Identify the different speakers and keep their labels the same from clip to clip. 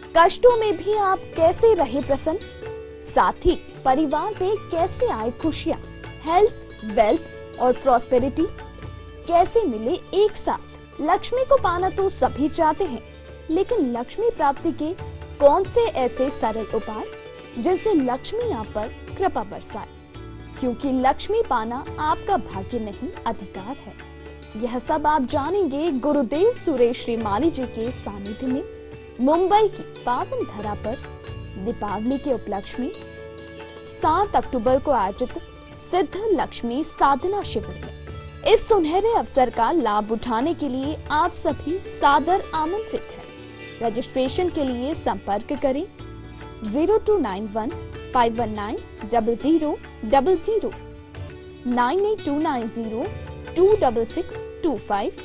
Speaker 1: कष्टों में भी आप कैसे रहे प्रसन्न, साथ ही परिवार में कैसे आए खुशियां, हेल्थ, वेल्थ और प्रॉस्पेरिटी कैसे मिले एक साथ। लक्ष्मी को पाना तो सभी चाहते हैं, लेकिन लक्ष्मी प्राप्ति के कौन से ऐसे सरल उपाय जिनसे लक्ष्मी आप पर कृपा बरसाए, क्योंकि लक्ष्मी पाना आपका भाग्य नहीं, अधिकार है। यह सब आप जानेंगे गुरुदेव सुरेश श्रीमाली जी के सानिध्य में मुंबई की पावन धरा पर दीपावली के उपलक्ष्य में 7 अक्टूबर को आयोजित सिद्ध लक्ष्मी साधना शिविर में। इस सुनहरे अवसर का लाभ उठाने के लिए आप सभी सादर आमंत्रित हैं। रजिस्ट्रेशन के लिए संपर्क करें 0291 519 0000 98290 26625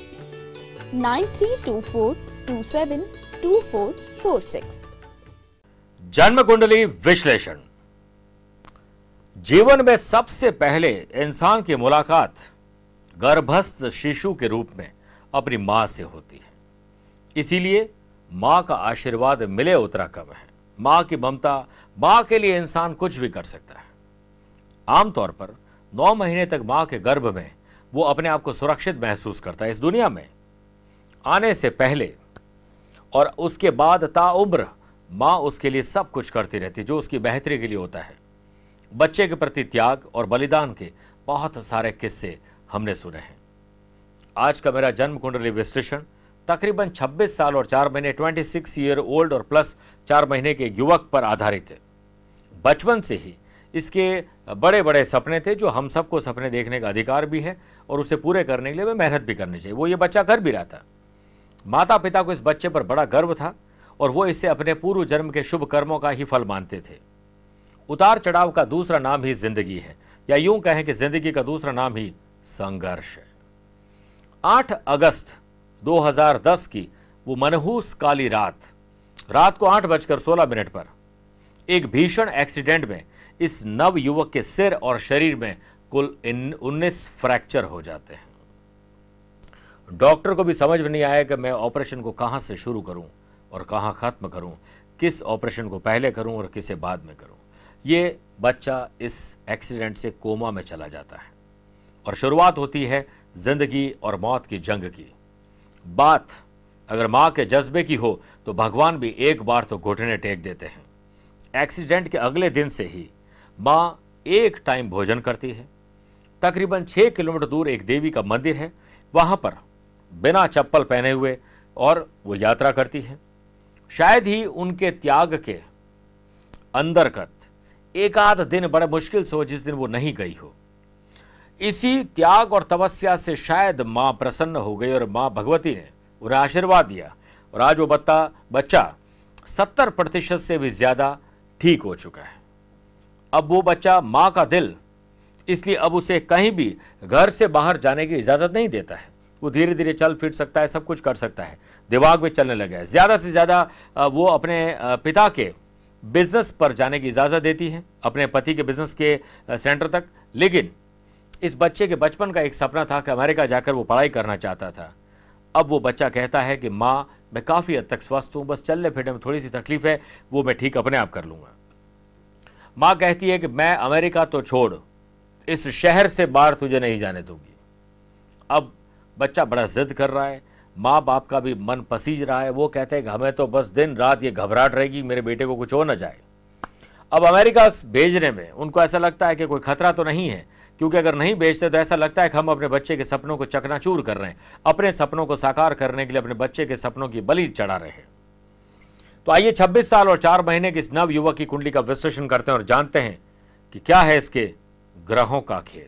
Speaker 1: 9324 272446।
Speaker 2: जन्म कुंडली विश्लेषण। जीवन में सबसे पहले इंसान की मुलाकात गर्भस्थ शिशु के रूप में अपनी मां से होती है। इसीलिए मां का आशीर्वाद मिले उतना कम है। मां की ममता, मां के लिए इंसान कुछ भी कर सकता है। आमतौर पर 9 महीने तक मां के गर्भ में वो अपने आप को सुरक्षित महसूस करता है। इस दुनिया में आने से पहले और उसके बाद ताउम्र मां उसके लिए सब कुछ करती रहती है, जो उसकी बेहतरी के लिए होता है। बच्चे के प्रति त्याग और बलिदान के बहुत सारे किस्से हमने सुने हैं। आज का मेरा जन्म कुंडली विश्लेषण तकरीबन 26 साल और 4 महीने 26 ईयर ओल्ड और प्लस 4 महीने के युवक पर आधारित है। बचपन से ही इसके बड़े बड़े सपने थे, जो हम सबको सपने देखने का अधिकार भी है और उसे पूरे करने के लिए वे मेहनत भी करनी चाहिए। वो ये बच्चा कर भी रहा था। माता पिता को इस बच्चे पर बड़ा गर्व था और वो इसे अपने पूर्व जन्म के शुभ कर्मों का ही फल मानते थे। उतार चढ़ाव का दूसरा नाम ही जिंदगी है, या यूं कहें कि जिंदगी का दूसरा नाम ही संघर्ष है। 8 अगस्त 2010 की वो मनहूस काली रात को 8:16 पर एक भीषण एक्सीडेंट में इस नव युवक के सिर और शरीर में कुल 19 फ्रैक्चर हो जाते हैं। डॉक्टर को भी समझ में नहीं आया कि मैं ऑपरेशन को कहां से शुरू करूं और कहां खत्म करूं, किस ऑपरेशन को पहले करूं और किसे बाद में करूं। ये बच्चा इस एक्सीडेंट से कोमा में चला जाता है और शुरुआत होती है जिंदगी और मौत की जंग की। बात अगर मां के जज्बे की हो तो भगवान भी एक बार तो घुटने टेक देते हैं। एक्सीडेंट के अगले दिन से ही मां एक टाइम भोजन करती है। तकरीबन 6 किलोमीटर दूर एक देवी का मंदिर है, वहां पर बिना चप्पल पहने हुए और वो यात्रा करती है। शायद ही उनके त्याग के अंतर्गत एक आध दिन बड़ा मुश्किल से हो जिस दिन वो नहीं गई हो। इसी त्याग और तपस्या से शायद मां प्रसन्न हो गई और मां भगवती ने उन्हें आशीर्वाद दिया और आज वो बच्चा 70% से भी ज्यादा ठीक हो चुका है। अब वो बच्चा मां का दिल, इसलिए अब उसे कहीं भी घर से बाहर जाने की इजाजत नहीं देता है। वो धीरे धीरे चल फिर सकता है, सब कुछ कर सकता है, दिमाग में चलने लगा है। ज्यादा से ज्यादा वो अपने पिता के बिजनेस पर जाने की इजाजत देती है, अपने पति के बिजनेस के सेंटर तक। लेकिन इस बच्चे के बचपन का एक सपना था कि अमेरिका जाकर वो पढ़ाई करना चाहता था। अब वो बच्चा कहता है कि मां, मैं काफी हद तक स्वस्थ हूं, बस चलने फिरने में थोड़ी सी तकलीफ है, वो मैं ठीक अपने आप कर लूंगा। मां कहती है कि मैं अमेरिका तो छोड़, इस शहर से बाहर तुझे नहीं जाने दूंगी। अब बच्चा बड़ा जिद कर रहा है, माँ बाप का भी मन पसीज रहा है। वो कहते हैं कि हमें तो बस दिन रात ये घबराहट रहेगी, मेरे बेटे को कुछ हो न जाए। अब अमेरिका भेजने में उनको ऐसा लगता है कि कोई खतरा तो नहीं है, क्योंकि अगर नहीं भेजते तो ऐसा लगता है कि हम अपने बच्चे के सपनों को चकनाचूर कर रहे हैं, अपने सपनों को साकार करने के लिए अपने बच्चे के सपनों की बलि चढ़ा रहे हैं। तो आइए 26 साल और 4 महीने के इस नव युवक की कुंडली का विश्लेषण करते हैं और जानते हैं कि क्या है इसके ग्रहों का खेल।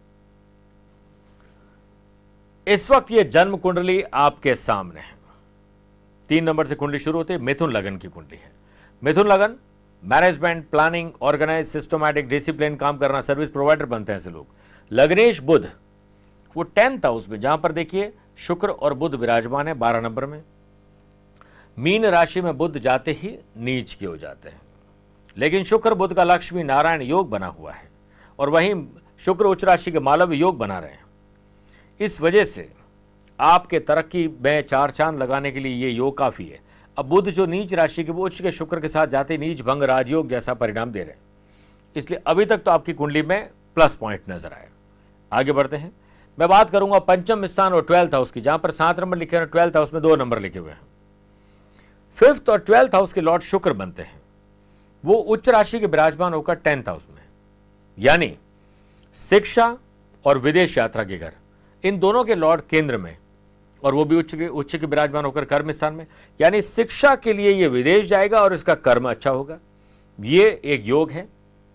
Speaker 2: इस वक्त ये जन्म कुंडली आपके सामने है। 3 नंबर से कुंडली शुरू होती है। मिथुन लगन की कुंडली है। मिथुन लगन management, planning, organise, systematic, discipline काम करना, सर्विस प्रोवाइडर बनते हैं ऐसे लोग। लग्नेश बुध वो 10th हाउस में, जहां पर देखिए शुक्र और बुध विराजमान है 12 नंबर में। मीन राशि में बुध जाते ही नीच के हो जाते हैं, लेकिन शुक्र बुध का लक्ष्मी नारायण योग बना हुआ है और वहीं शुक्र उच्च राशि के मालव्य योग बना रहे हैं। इस वजह से आपके तरक्की में 4 चांद लगाने के लिए ये योग काफी है। अब बुध जो नीच राशि के, वो उच्च के शुक्र के साथ जाते नीच भंग राजयोग जैसा परिणाम दे रहे हैं, इसलिए अभी तक तो आपकी कुंडली में प्लस पॉइंट नजर आए। आगे बढ़ते हैं, मैं बात करूंगा पंचम स्थान और 12th हाउस की, जहां पर 7 नंबर लिखे हैं, 12th हाउस में 2 नंबर लिखे हुए हैं। 5th और 12th हाउस के लॉर्ड शुक्र बनते हैं, वो उच्च राशि के विराजमान होकर 10th हाउस में, यानी शिक्षा और विदेश यात्रा के घर, इन दोनों के लॉर्ड केंद्र में, और वो भी उच्च के विराजमान होकर कर्म स्थान में, यानी शिक्षा के लिए ये विदेश जाएगा और इसका कर्म अच्छा होगा। ये एक योग है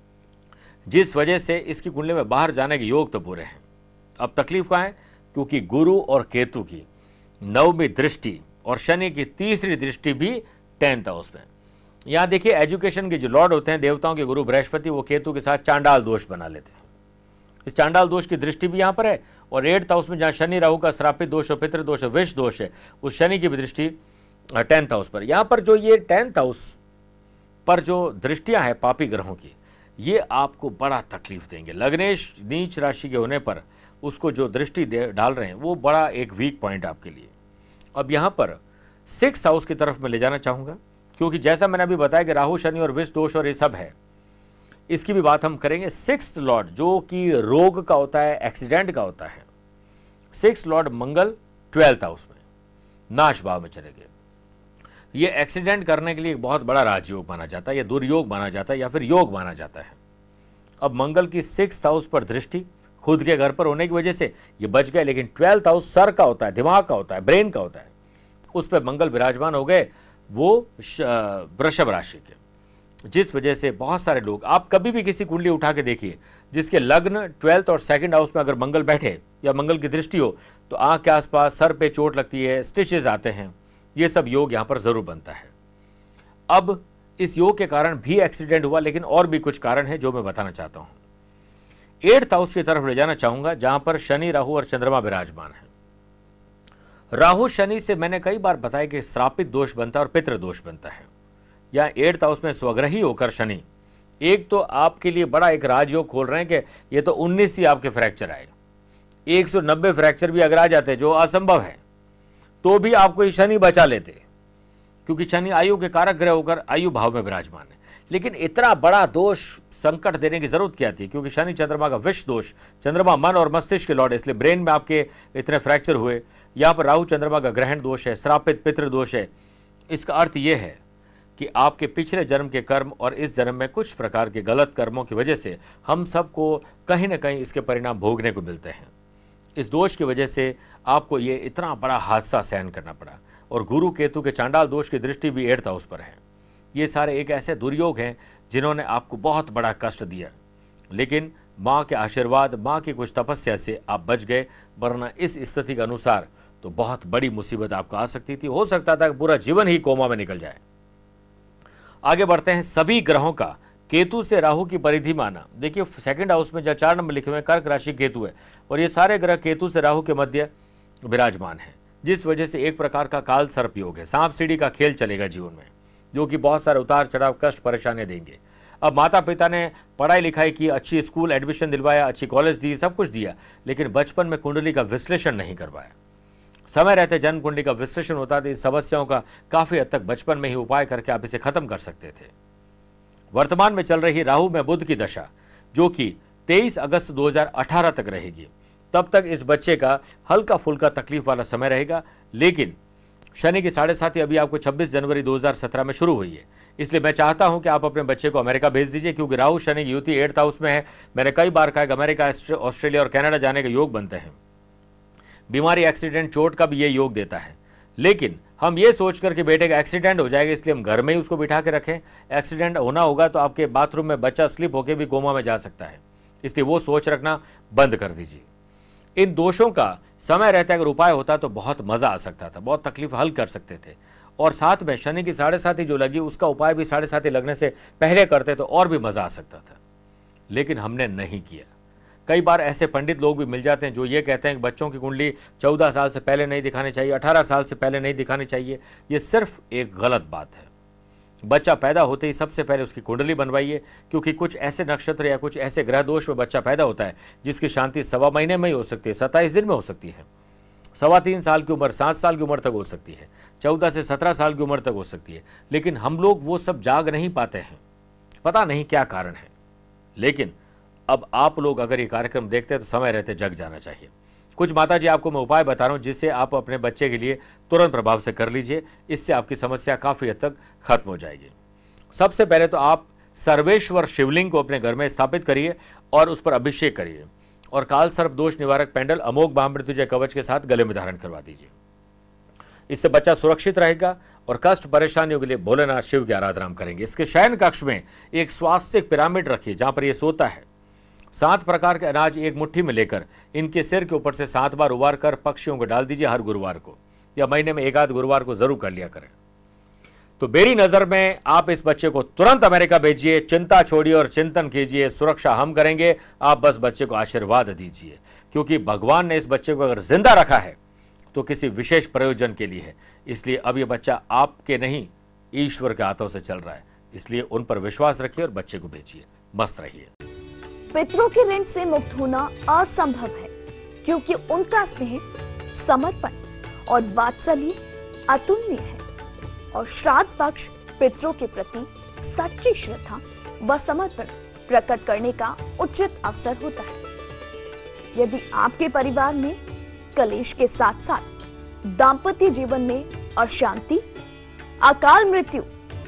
Speaker 2: जिस वजह से इसकी कुंडली में बाहर जाने के योग तो पूरे हैं। अब तकलीफ कहां है, क्योंकि गुरु और केतु की 9वीं दृष्टि और शनि की 3री दृष्टि भी 10th हाउस में। यहां देखिए, एजुकेशन के जो लॉर्ड होते हैं, देवताओं के गुरु बृहस्पति, वो केतु के साथ चांडाल दोष बना लेते हैं। इस चांडाल दोष की दृष्टि भी यहां पर है, और 8th हाउस में जहां शनि राहु का श्रापित दोष और पितृ दोष, विष दोष है, उस शनि की भी दृष्टि 10th हाउस पर। यहां पर जो ये 10th हाउस पर जो दृष्टियां हैं पापी ग्रहों की, ये आपको बड़ा तकलीफ देंगे। लग्नेश नीच राशि के होने पर उसको जो दृष्टि डाल रहे हैं, वो बड़ा एक वीक पॉइंट आपके लिए। अब यहां पर 6th हाउस की तरफ मैं ले जाना चाहूंगा, क्योंकि जैसा मैंने अभी बताया कि राहु शनि और विष दोष और ये सब है, इसकी भी बात हम करेंगे। 6th लॉर्ड जो कि रोग का होता है, एक्सीडेंट का होता है, 6th लॉर्ड मंगल 12th हाउस में नाश भाव में चले गए। ये एक्सीडेंट करने के लिए एक बहुत बड़ा राजयोग माना जाता है, या दुर्योग माना जाता है, या फिर योग माना जाता है। अब मंगल की 6th हाउस पर दृष्टि खुद के घर पर होने की वजह से ये बच गए, लेकिन 12th हाउस सर का होता है, दिमाग का होता है, ब्रेन का होता है, उस पर मंगल विराजमान हो गए, वो वृषभ राशि के, जिस वजह से बहुत सारे लोग, आप कभी भी किसी कुंडली उठा के देखिए जिसके लग्न 12th और 2nd हाउस में अगर मंगल बैठे या मंगल की दृष्टि हो, तो आंख के आसपास, सर पे चोट लगती है, स्टिचेस आते हैं, ये सब योग यहां पर जरूर बनता है। अब इस योग के कारण भी एक्सीडेंट हुआ, लेकिन और भी कुछ कारण है जो मैं बताना चाहता हूं। 8th हाउस की तरफ ले जाना चाहूंगा, जहां पर शनि राहु और चंद्रमा विराजमान है। राहु शनि से मैंने कई बार बताया कि श्रापित दोष बनता है और पितृ दोष बनता है। या 8th हाउस में स्वग्रही होकर शनि, एक तो आपके लिए बड़ा एक राजयोग खोल रहे हैं कि ये तो 19 ही आपके फ्रैक्चर आए, 190 फ्रैक्चर भी अगर आ जाते जो असंभव है, तो भी आपको ये शनि बचा लेते, क्योंकि शनि आयु के कारक ग्रह होकर आयु भाव में विराजमान है। लेकिन इतना बड़ा दोष संकट देने की जरूरत क्या थी, क्योंकि शनि चंद्रमा का विष दोष, चंद्रमा मन और मस्तिष्क के लॉर्ड, इसलिए ब्रेन में आपके इतने फ्रैक्चर हुए। यहाँ पर राहु चंद्रमा का ग्रहण दोष है, श्रापित पितृ दोष है। इसका अर्थ यह है कि आपके पिछले जन्म के कर्म और इस जन्म में कुछ प्रकार के गलत कर्मों की वजह से हम सबको कहीं ना कहीं इसके परिणाम भोगने को मिलते हैं। इस दोष की वजह से आपको ये इतना बड़ा हादसा सहन करना पड़ा। और गुरु केतु के चांडाल दोष की दृष्टि भी 8th हाउस पर है। ये सारे एक ऐसे दुर्योग हैं जिन्होंने आपको बहुत बड़ा कष्ट दिया, लेकिन माँ के आशीर्वाद, माँ की कुछ तपस्या से आप बच गए, वरना इस स्थिति के अनुसार तो बहुत बड़ी मुसीबत आपको आ सकती थी। हो सकता था कि पूरा जीवन ही कोमा में निकल जाए। आगे बढ़ते हैं, सभी ग्रहों का केतु से राहु की परिधि माना। देखिए 2nd हाउस में जहाँ 4 नंबर लिखे हुए हैं, कर्क राशि केतु है, और ये सारे ग्रह केतु से राहु के मध्य विराजमान है, जिस वजह से एक प्रकार का काल सर्प योग है। सांप सीढ़ी का खेल चलेगा जीवन में, जो कि बहुत सारे उतार चढ़ाव, कष्ट, परेशानियां देंगे। अब माता पिता ने पढ़ाई लिखाई की, अच्छी स्कूल एडमिशन दिलवाया, अच्छी कॉलेज दी, सब कुछ दिया, लेकिन बचपन में कुंडली का विश्लेषण नहीं करवाया। समय रहते जन्म कुंडली का विश्लेषण होता था। इस समस्याओं का काफी हद तक बचपन में ही उपाय करके आप इसे खत्म कर सकते थे। वर्तमान में चल रही राहु में बुध की दशा, जो कि 23 अगस्त 2018 तक रहेगी, तब तक इस बच्चे का हल्का फुल्का तकलीफ वाला समय रहेगा। लेकिन शनि की 7.5 अभी आपको 26 जनवरी 2017 में शुरू हुई है, इसलिए मैं चाहता हूं कि आप अपने बच्चे को अमेरिका भेज दीजिए, क्योंकि राहु शनि की युति 8th हाउस में है। मैंने कई बार कहा कि अमेरिका, ऑस्ट्रेलिया और कनाडा जाने के योग बनते हैं। बीमारी, एक्सीडेंट, चोट का भी ये योग देता है। लेकिन हम ये सोच कर कि बेटे का एक्सीडेंट हो जाएगा, इसलिए हम घर में ही उसको बिठा के रखें। एक्सीडेंट होना होगा तो आपके बाथरूम में बच्चा स्लिप होकर भी कोमा में जा सकता है, इसलिए वो सोच रखना बंद कर दीजिए। इन दोषों का समय रहते अगर उपाय होता तो बहुत मजा आ सकता था, बहुत तकलीफ हल कर सकते थे। और साथ में शनि की 7.5 जो लगी, उसका उपाय भी 7.5 लगने से पहले करते तो और भी मजा आ सकता था, लेकिन हमने नहीं किया। कई बार ऐसे पंडित लोग भी मिल जाते हैं जो ये कहते हैं कि बच्चों की कुंडली 14 साल से पहले नहीं दिखानी चाहिए, 18 साल से पहले नहीं दिखानी चाहिए। ये सिर्फ एक गलत बात है। बच्चा पैदा होते ही सबसे पहले उसकी कुंडली बनवाइए, क्योंकि कुछ ऐसे नक्षत्र या कुछ ऐसे ग्रह दोष में बच्चा पैदा होता है जिसकी शांति 1.25 महीने में ही हो सकती है, 27 दिन में हो सकती है। 3.25 साल की उम्र 7 साल की उम्र तक हो सकती है, 14 से 17 साल की उम्र तक हो सकती है, लेकिन हम लोग वो सब जाग नहीं पाते हैं, पता नहीं क्या कारण है। लेकिन अब आप लोग अगर ये कार्यक्रम देखते हैं तो समय रहते जग जाना चाहिए। कुछ माताजी आपको मैं उपाय बता रहा हूं जिससे आप अपने बच्चे के लिए तुरंत प्रभाव से कर लीजिए, इससे आपकी समस्या काफी हद तक खत्म हो जाएगी। सबसे पहले तो आप सर्वेश्वर शिवलिंग को अपने घर में स्थापित करिए और उस पर अभिषेक करिए और काल सर्प दोष निवारक पेंडल अमोघ महामृत्युंजय कवच के साथ गले में धारण करवा दीजिए। इससे बच्चा सुरक्षित रहेगा और कष्ट परेशानियों के लिए भोलेनाथ शिव की आराधना करेंगे। इसके शयन कक्ष में एक स्वास्तिक पिरामिड रखिए जहां पर यह सोता है। 7 प्रकार के अनाज एक मुट्ठी में लेकर इनके सिर के ऊपर से 7 बार उबार कर पक्षियों को डाल दीजिए हर गुरुवार को, या महीने में 1 आध गुरुवार को जरूर कर लिया करें। तो मेरी नजर में आप इस बच्चे को तुरंत अमेरिका भेजिए, चिंता छोड़िए और चिंतन कीजिए, सुरक्षा हम करेंगे, आप बस बच्चे को आशीर्वाद दीजिए, क्योंकि भगवान ने इस बच्चे को अगर जिंदा रखा है तो किसी विशेष प्रयोजन के लिए है। इसलिए अब ये बच्चा आपके नहीं ईश्वर के हाथों से चल रहा है, इसलिए उन पर विश्वास रखिए और बच्चे को भेजिए। मस्त रहिए।
Speaker 1: पितरों के ऋण से मुक्त होना असंभव है, क्योंकि उनका स्नेह, समर्पण और वात्सल्य अतुलनीय है और श्राद्ध पक्ष पितरों के प्रति सच्ची श्रद्धा व समर्पण प्रकट करने का उचित अवसर होता है। यदि आपके परिवार में कलेश के साथ साथ दाम्पत्य जीवन में अशांति, अकाल मृत्यु,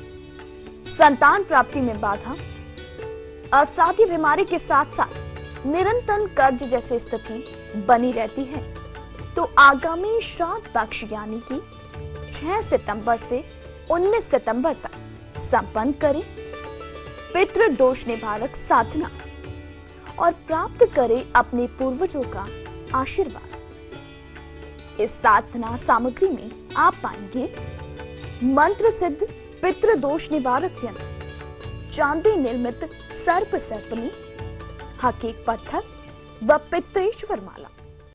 Speaker 1: संतान प्राप्ति में बाधा, असाध्य बीमारी के साथ साथ निरंतर कर्ज जैसी स्थिति बनी रहती है, तो आगामी श्राद्ध पक्ष यानी कि 6 सितंबर से 19 सितंबर तक संपन्न करें पितृ दोष निवारक साधना और प्राप्त करें अपने पूर्वजों का आशीर्वाद। इस साधना सामग्री में आप पाएंगे मंत्र सिद्ध पितृ दोष निवारक यंत्र, चांदी निर्मित सर्प सर्पनी, हकीक पत्थर व पित्तेश्वर माला।